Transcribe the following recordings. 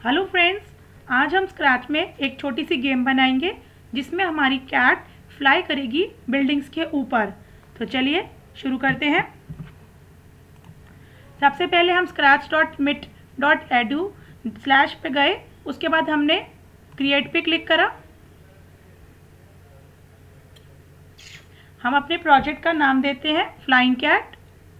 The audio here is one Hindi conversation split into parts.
हेलो फ्रेंड्स, आज हम स्क्रैच में एक छोटी सी गेम बनाएंगे जिसमें हमारी कैट फ्लाई करेगी बिल्डिंग्स के ऊपर। तो चलिए शुरू करते हैं। सबसे पहले हम scratch.mit.edu/ पे गए। उसके बाद हमने क्रिएट पे क्लिक करा। हम अपने प्रोजेक्ट का नाम देते हैं फ्लाइंग कैट।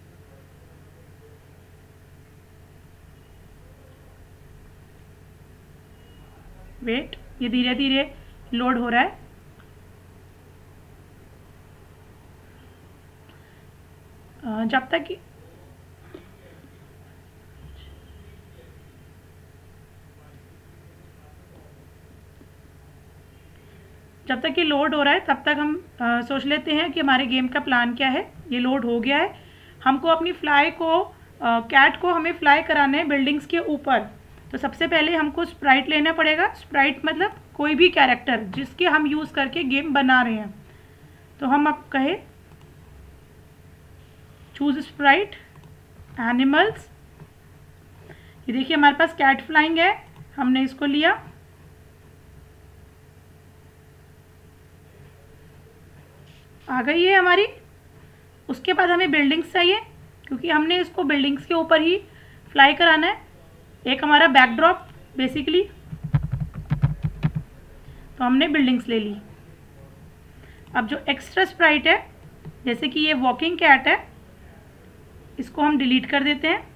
वेट, ये धीरे धीरे लोड हो रहा है। जब तक ये लोड हो रहा है तब तक हम सोच लेते हैं कि हमारे गेम का प्लान क्या है। ये लोड हो गया है। हमको अपनी कैट को हमें फ्लाई कराना है बिल्डिंग्स के ऊपर। तो सबसे पहले हमको स्प्राइट लेना पड़ेगा। स्प्राइट मतलब कोई भी कैरेक्टर जिसके हम यूज़ करके गेम बना रहे हैं। तो हम अब कहे चूज स्प्राइट एनिमल्स। ये देखिए हमारे पास कैट फ्लाइंग है, हमने इसको लिया। आ गई है हमारी। उसके बाद हमें बिल्डिंग्स चाहिए क्योंकि हमने इसको बिल्डिंग्स के ऊपर ही फ्लाई कराना है। एक हमारा बैकड्रॉप बेसिकली, तो हमने बिल्डिंग्स ले ली। अब जो एक्स्ट्रा स्प्राइट है, जैसे कि ये वॉकिंग कैट है, इसको हम डिलीट कर देते हैं।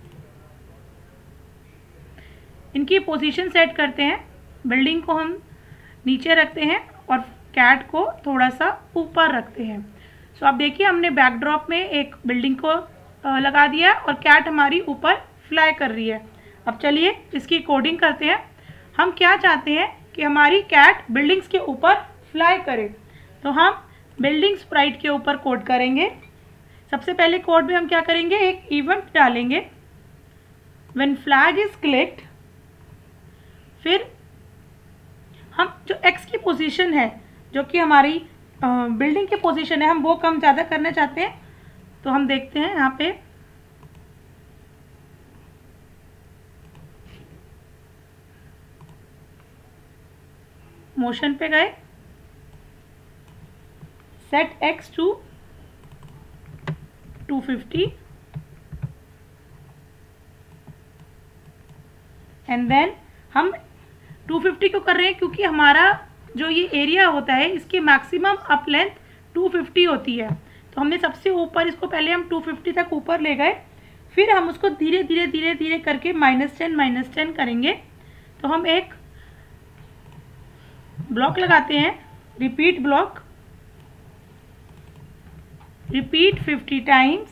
इनकी पोजीशन सेट करते हैं। बिल्डिंग को हम नीचे रखते हैं और कैट को थोड़ा सा ऊपर रखते हैं। सो अब देखिए हमने बैकड्रॉप में एक बिल्डिंग को लगा दिया और कैट हमारी ऊपर फ्लाई कर रही है। अब चलिए इसकी कोडिंग करते हैं। हम क्या चाहते हैं कि हमारी कैट बिल्डिंग्स के ऊपर फ्लाई करे। तो हम बिल्डिंग स्प्राइट के ऊपर कोड करेंगे। सबसे पहले कोड में हम क्या करेंगे, एक इवेंट डालेंगे व्हेन फ्लैग इज क्लिक्ड। फिर हम जो एक्स की पोजीशन है, जो कि हमारी बिल्डिंग की पोजीशन है, हम वो कम ज़्यादा करना चाहते हैं। तो हम देखते हैं यहाँ पे मोशन पे गए, set X two 250 and then हम 250 क्यों कर रहे हैं, क्योंकि हमारा जो ये एरिया होता है इसकी मैक्सिमम अप लेंथ 250 होती है। तो हमने सबसे ऊपर इसको पहले हम 250 तक ऊपर ले गए, फिर हम उसको धीरे धीरे धीरे धीरे करके -10 करेंगे। तो हम एक ब्लॉक लगाते हैं, repeat block, repeat 50 times,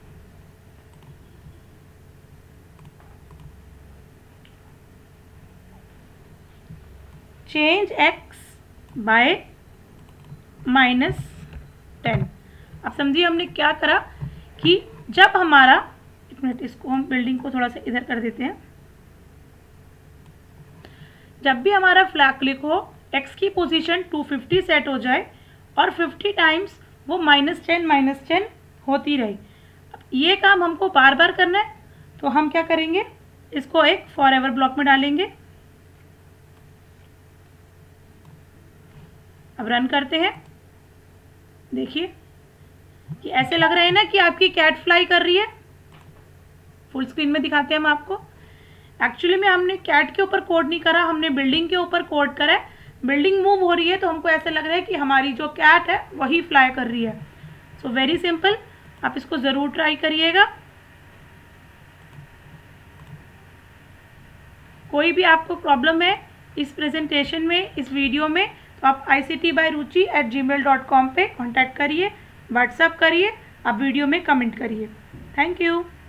change x by -10। अब समझिए हमने क्या करा कि जब हमारा, एक मिनट, इसको हम बिल्डिंग को थोड़ा सा इधर कर देते हैं। जब भी हमारा फ्लैग क्लिक हो, x की पोजीशन 250 सेट हो जाए और 50 टाइम्स वो -10 होती रहे। अब ये काम हमको बार बार करना है। तो हम क्या करेंगे, इसको एक फॉर एवर ब्लॉक में डालेंगे। अब रन करते हैं। देखिए कि ऐसे लग रहा है ना कि आपकी कैट फ्लाई कर रही है। फुल स्क्रीन में दिखाते हैं हम आपको। एक्चुअली में हमने कैट के ऊपर कोड नहीं करा, हमने बिल्डिंग के ऊपर कोड करा है। बिल्डिंग मूव हो रही है तो हमको ऐसा लग रहा है कि हमारी जो कैट है वही फ्लाई कर रही है। सो वेरी सिंपल, आप इसको ज़रूर ट्राई करिएगा। कोई भी आपको प्रॉब्लम है इस प्रेजेंटेशन में, इस वीडियो में, तो आप ICTbyruchi@gmail.com पे कॉन्टैक्ट करिए, व्हाट्सएप करिए, आप वीडियो में कमेंट करिए। Thank you.